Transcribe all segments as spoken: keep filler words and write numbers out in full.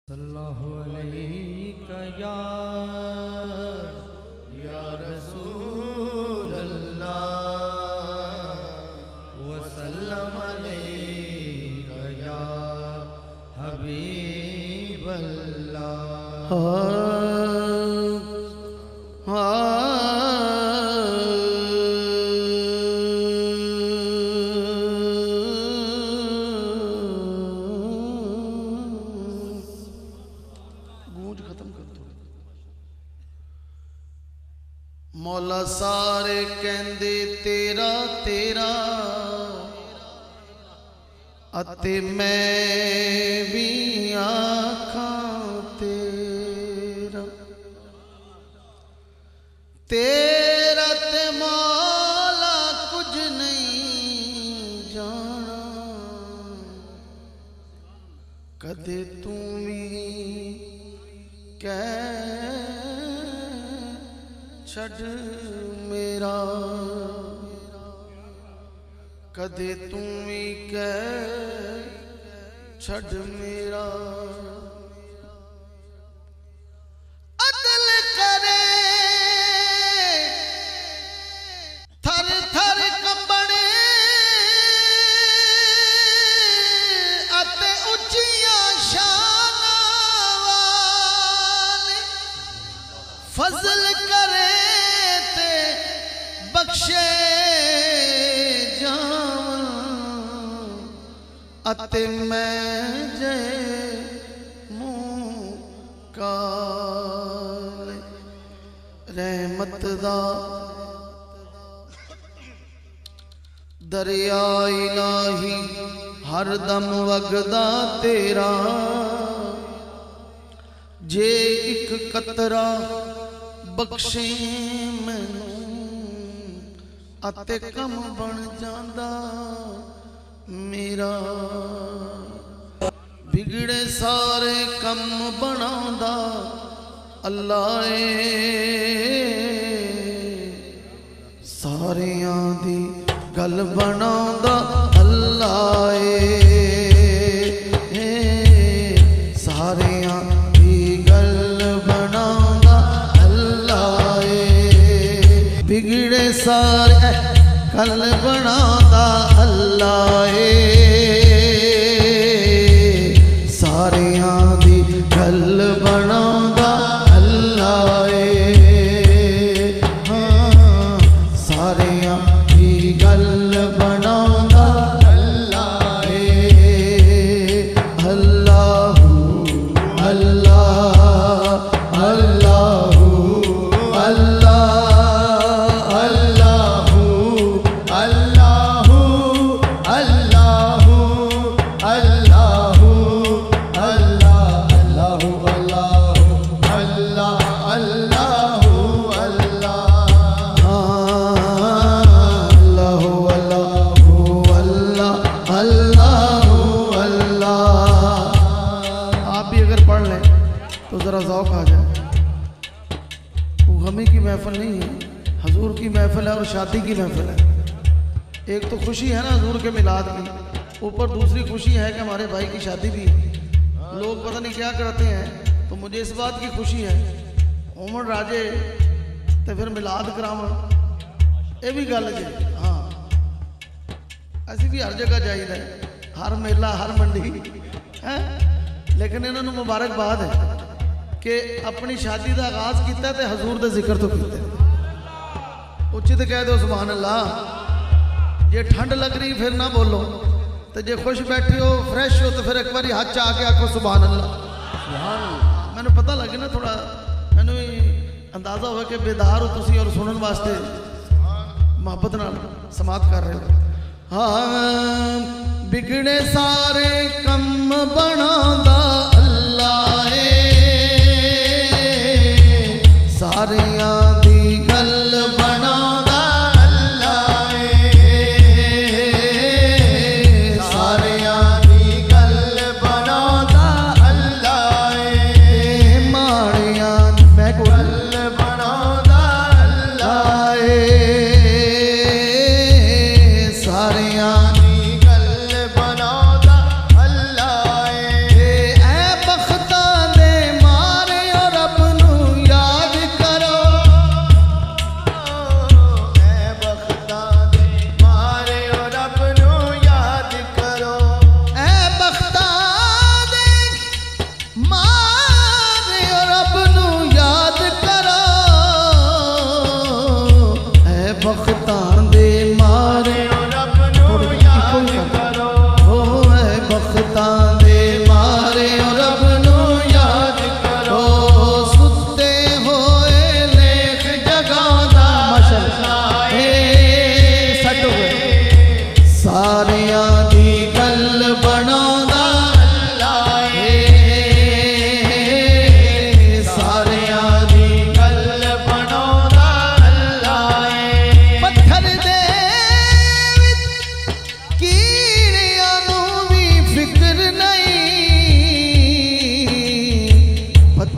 सल्लल्लाहु अलैका या या रसूल अल्लाह व सल्लम अलैका या हबीब अल्लाह। मौला सारे कहंदे तेरा तेरा अते मैं भी आखां तेरा तेरा ते मौला कुछ नहीं जाना कदे तू भी कह छड़ मेरा कदे तू ही कह छड़ मेरा अदल करे थर थर कंबणे अते उच्चियां शानां वाले फजल करे बख्शे जान अते मैं जे मुँह काले रहमत दा दरिया इलाही हर दम वगदा तेरा जे एक कतरा बख्शे मैनू अते कम बन जांदा मेरा बिगड़े सारे कम बनांदा अल्लाह सारियां दी गल बनांदा अल्लाह सारियां दी गल बनांदा अल्लाह बिगड़े सारे कल बनाता अल्लाह सारियां दी गल बनाता अल्लाह हाँ सारियां दी गल बनाता अल्लाह अल्लाहू अल्लाह अल्लाहू अल्लाह जरा ज़ौक़ आ जाए। वो गमी की महफिल नहीं है, हजूर की महफिल है और शादी की महफिल है। एक तो खुशी है ना हजूर के मिलाद की, ऊपर दूसरी खुशी है कि हमारे भाई की शादी भी है। लोग पता नहीं क्या करते हैं, तो मुझे इस बात की खुशी है उमर राजे तो फिर मिलाद कराव ये भी गल जी। हाँ असी भी हर जगह जाइए, हर मेला हर मंडी है, लेकिन इन्होंने मुबारकबाद है कि अपनी शादी का आगाज किया तो हजूर के जिक्र तो किया। उचित कह दो सुभान अल्लाह। जे ठंड लग रही फिर ना बोलो, तो जे खुश बैठे हो फ्रेश हो तो फिर एक बार हाथ चा के आखो सुभान अल्लाह। मैंने पता लगे ना थोड़ा, मैंने अंदाजा हुआ कि बेदार हो तुसी और सुनने वास्ते मोहब्बत नाल समात कर रहे हो। हाँ बिगड़े सारे कम बनांदा अल्लाह सारियां दी गल बनांदा अल्लाह सारियां दी गल बनांदा अल्लाह माड़ियां मैं गल बनांदा अल्लाह सारियां दी गल बनांदा अल्लाह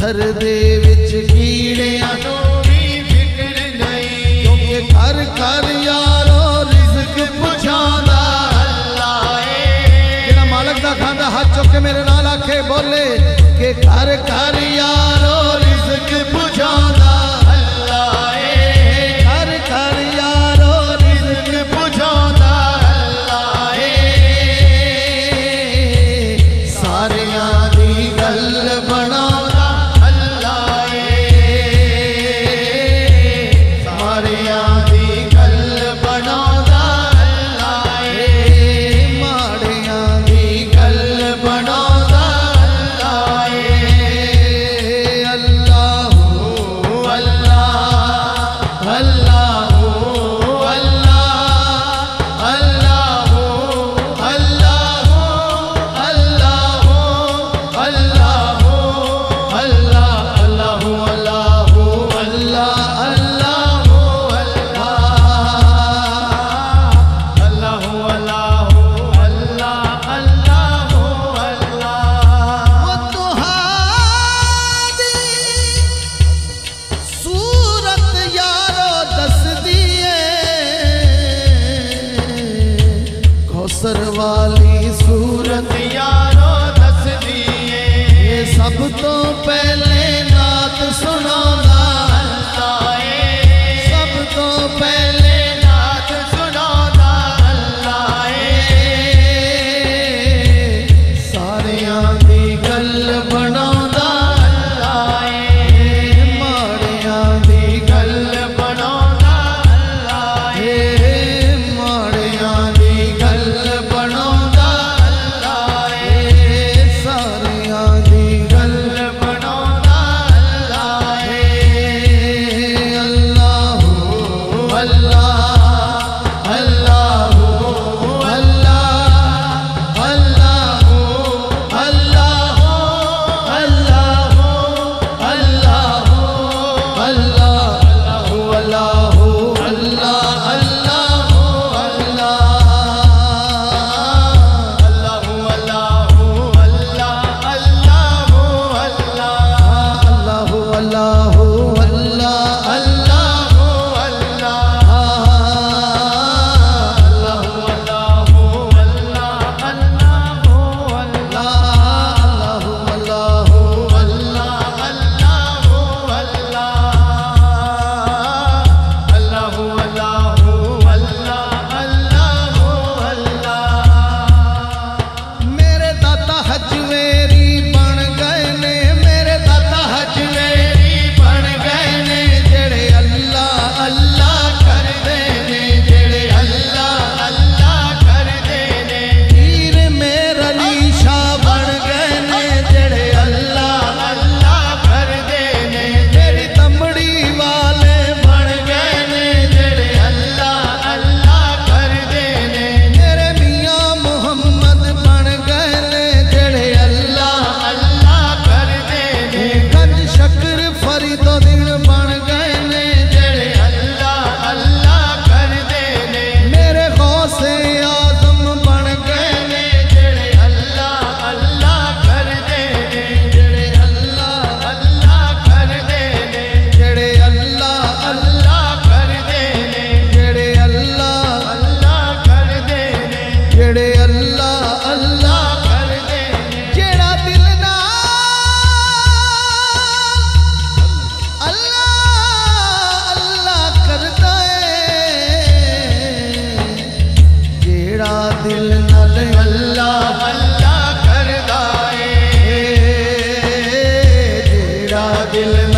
पत्थर दे विच कीड़ियां नू भी फिक्र नहीं, क्योंकि घर घर यारो रिज़्क पुछांदा अल्लाह है। जेड़ा मालक दा खांदा हाथ चुक के मेरे नाल आखे बोले कि घर घर यारो रिज़्क पुछांदा अल्लाह है। घर घर यारो रिज़्क पुछांदा अल्लाह है। सारियां दी गल बनांदा अल्लाह है। सारियां दी गल बनांदा अल्लाह है। माड़ियां दी गल बनांदा अल्लाह है। अल्लाह अल्लाह अल्लाह अल्लाह अल्लाह अल्लाह अल्लाह अल्लाह अल्लाह अल्लाह अल्लाह सूरत यारो दस दिए कौसर वाली सूरत यारो दस दिए ये सब तो पहले नात सुनांदा अल्लाह है। सब तो पहले नात सुनांदा अल्लाह है। सारियां दी गल बनांदा अल्लाह है। माड़ियां दी गल बनांदा अल्लाह है। हे माड़ियां दी गल बनांदा अल्लाह है। सारियां दी गल बनांदा अल्लाह है। अल्लाह अल्लाह अल्लाह अल्लाह अल्लाह अल्लाह अल्लाह अल्लाह अल्लाह अल्लाह अल्लाह मेरे दाता हजवेरी बन गए ने मेरे दाता हजवेरी बन गए ने जेड़े अल्लाह अल्लाह करदे ने जेड़े अल्लाह अल्लाह करदे ने पीर मेरा अली शाह बन गए ने जेड़े अल्लाह अल्लाह करदे ने मेरी तमड़ी वाले बन गए ने जेड़े अल्लाह अल्लाह करदे ने मेरे मियां मोहम्मद बन गए ने जेड़े अल्लाह अल्लाह करदे ने गंज शक्कर फरीदो दिन बन गए ने जेड़े अल्लाह अल्लाह करदे ने मेरे गौसे आजम बन गए ने जेड़े अल्लाह अल्लाह करदे ने जेड़े अल्लाह अल्लाह करदे ने जेड़े अल्लाह अल्लाह करदे ने जेड़े अल्लाह अल्लाह करदे ने जेड़े अल्लाह अल्लाह करदे ने जेड़ा दिल ना अल्लाह अल्लाह करदा है जेड़ा दिल नाल अल्लाह अल्लाह करदा है जेड़ा दिल